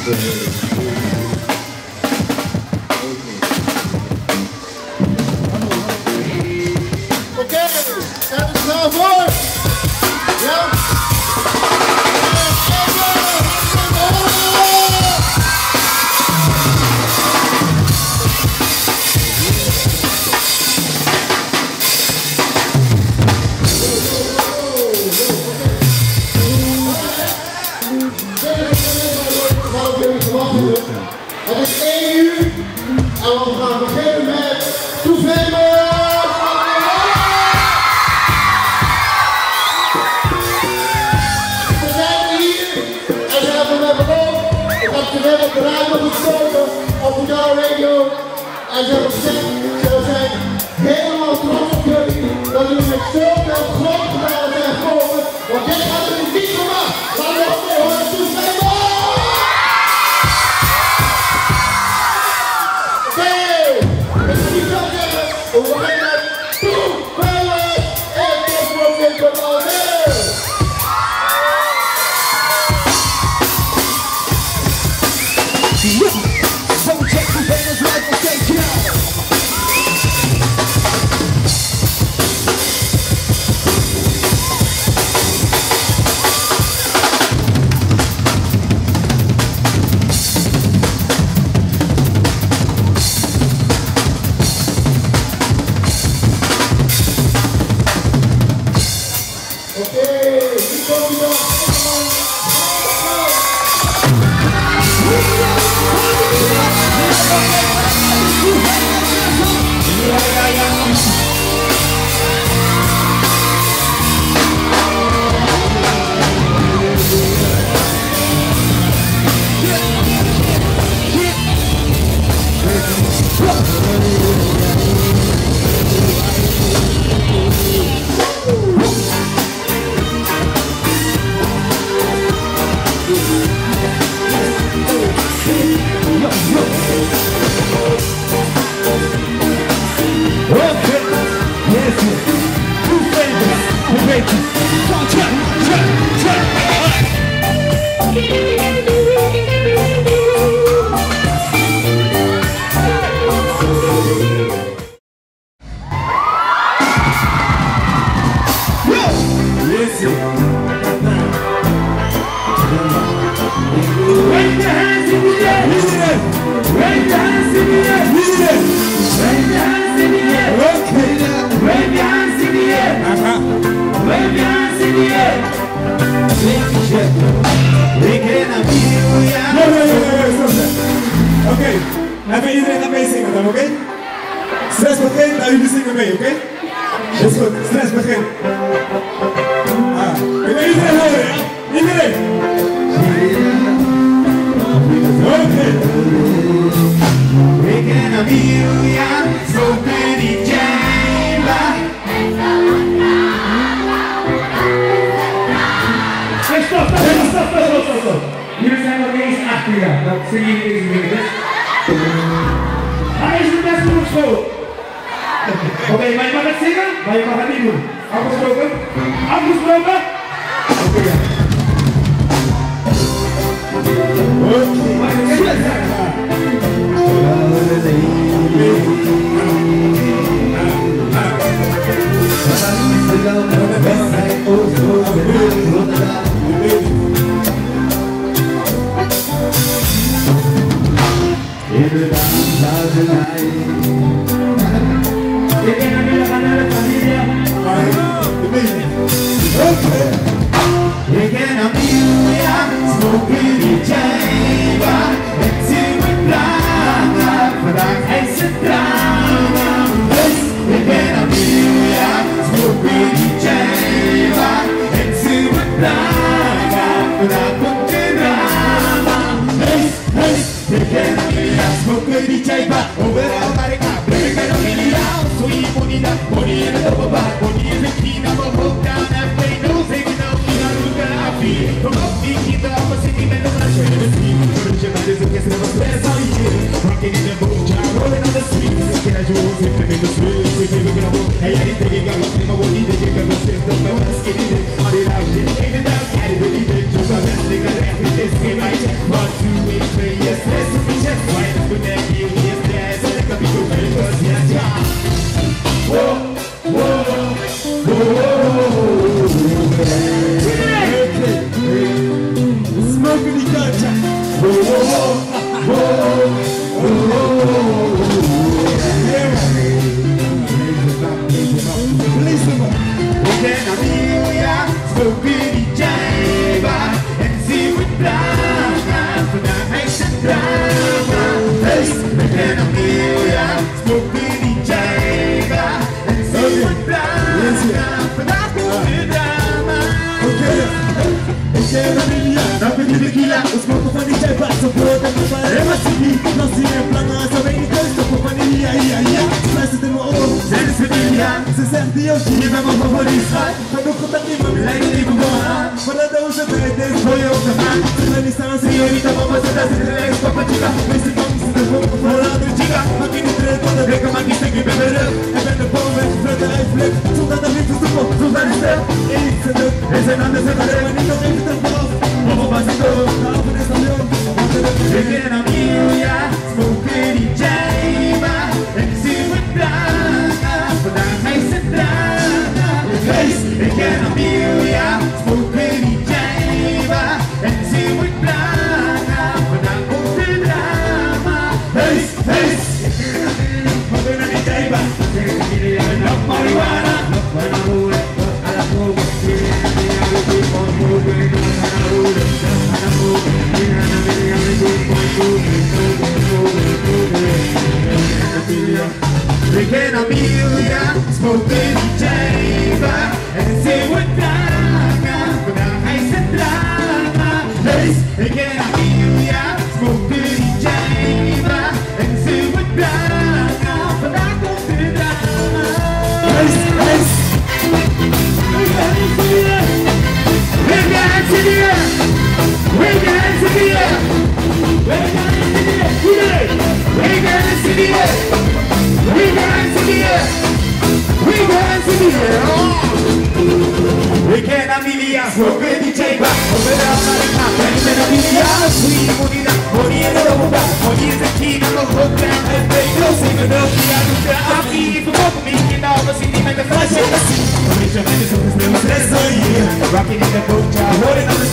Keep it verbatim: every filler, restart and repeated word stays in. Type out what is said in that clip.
Het is één uur en we gaan beginnen met toeven. We zijn hier en ze hebben me beloofd. Ik heb ze net op de radio gesproken, op de radio. En ze hebben gezegd, ze zijn helemaal trots op jullie. Dat jullie met zoveel groot gedaan zijn gekomen. Want dit gaat er niet gemaakt. Laten we ook weer horen toeven. Oké, even iedereen naar mee zingen dan, oké? Okay? Stress begint, nou jullie zingen mee, oké? Okay? Dat is goed, stress begint. Ah, ik wil iedereen horen, ja? Iedereen! Oké. Okay. We can feel ya, so pretty jamba. Hey, stop, stop, stop, stop, stop, stop. Jullie zijn nog eens achter je, dat zingen jullie deze dingen. Hij is het best goed zo. Oké, okay, maar je mag het zingen, maar je mag het niet doen. Afgesproken? Afgesproken? Oké, okay, ja. Oké, maar je kan het zeggen. Je kan naar binnen gaan naar de familie. We can feel ya, so pretty jamba. Let's see what drama, vandaag is het drama. We can feel ya, so pretty jamba. Let's see what drama, vandaag komt de drama. We can feel ya, so pretty jamba. Overal waar ik ga, breng ik er nog in die raam. Zo je moet niet dat, money in het openbaar. Money in de knie, dan op hoog down en play no zingen dan. Come up, Nikki, the opposite in the flash, and the street. Original is a guest of a stress on you. Rocking in the boat, rolling on the street. Can I do it in the street? We give it a go. Hey, I didn't take a look in my body. They give us this, the no one skinny. On it out, ain't it out, carry the lead. Just a best thing I have in this game. I check one, two, eight. Rocking in the boat, holding on the